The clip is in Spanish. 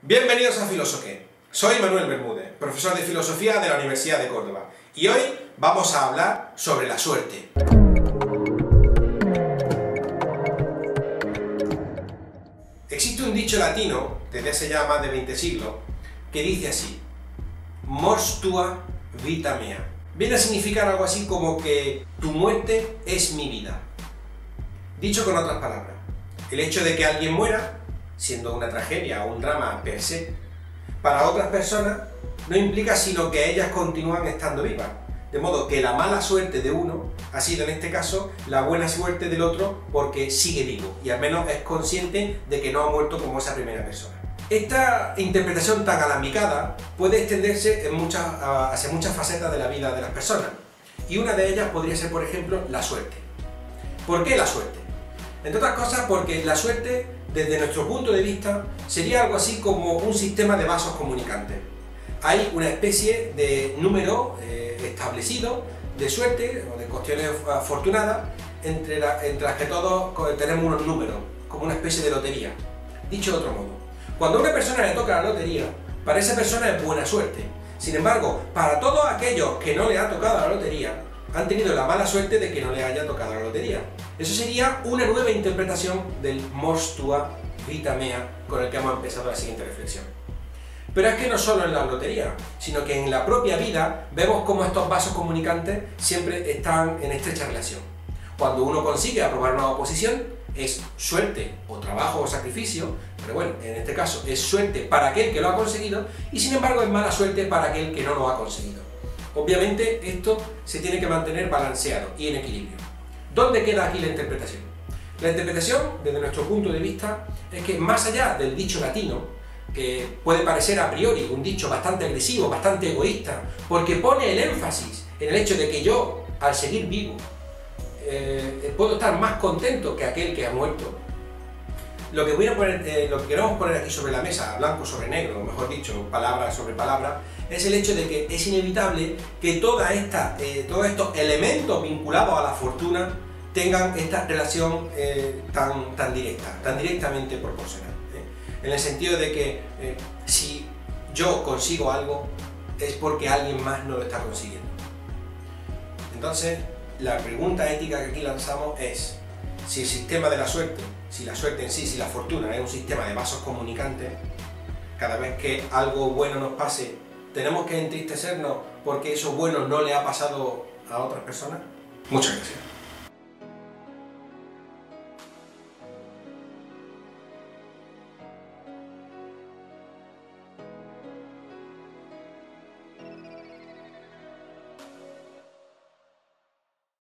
Bienvenidos a Filosoqué. Soy Manuel Bermúdez, profesor de Filosofía de la Universidad de Córdoba, y hoy vamos a hablar sobre la suerte. Existe un dicho latino, desde hace ya más de 20 siglos, que dice así: mors tua, vita mea. Viene a significar algo así como que tu muerte es mi vida. Dicho con otras palabras, el hecho de que alguien muera, siendo una tragedia o un drama per se, para otras personas no implica sino que ellas continúan estando vivas. De modo que la mala suerte de uno ha sido en este caso la buena suerte del otro porque sigue vivo y al menos es consciente de que no ha muerto como esa primera persona. Esta interpretación tan alambicada puede extenderse hacia muchas facetas de la vida de las personas, y una de ellas podría ser, por ejemplo, la suerte. ¿Por qué la suerte? Entre otras cosas porque la suerte, desde nuestro punto de vista, sería algo así como un sistema de vasos comunicantes. Hay una especie de número establecido de suerte o de cuestiones afortunadas entre las que todos tenemos unos números, como una especie de lotería. Dicho de otro modo, cuando a una persona le toca la lotería, para esa persona es buena suerte. Sin embargo, para todos aquellos que no le ha tocado la lotería, han tenido la mala suerte de que no le haya tocado la lotería. Eso sería una nueva interpretación del mors tua, vita mea, con el que hemos empezado la siguiente reflexión. Pero es que no solo en la lotería, sino que en la propia vida vemos cómo estos vasos comunicantes siempre están en estrecha relación. Cuando uno consigue aprobar una oposición, es suerte o trabajo o sacrificio, pero bueno, en este caso es suerte para aquel que lo ha conseguido, y sin embargo es mala suerte para aquel que no lo ha conseguido. Obviamente esto se tiene que mantener balanceado y en equilibrio. ¿Dónde queda aquí la interpretación? La interpretación, desde nuestro punto de vista, es que más allá del dicho latino, que puede parecer a priori un dicho bastante agresivo, bastante egoísta, porque pone el énfasis en el hecho de que yo, al seguir vivo, puedo estar más contento que aquel que ha muerto. Lo que queremos poner aquí sobre la mesa, blanco sobre negro, o mejor dicho, palabra sobre palabra, es el hecho de que es inevitable que todos estos elementos vinculados a la fortuna tengan esta relación tan directa, tan directamente proporcional. En el sentido de que si yo consigo algo, es porque alguien más no lo está consiguiendo. Entonces, la pregunta ética que aquí lanzamos es: si el sistema de la suerte, si la suerte en sí, si la fortuna es un sistema de vasos comunicantes, cada vez que algo bueno nos pase, ¿tenemos que entristecernos porque eso bueno no le ha pasado a otras personas? Muchas gracias.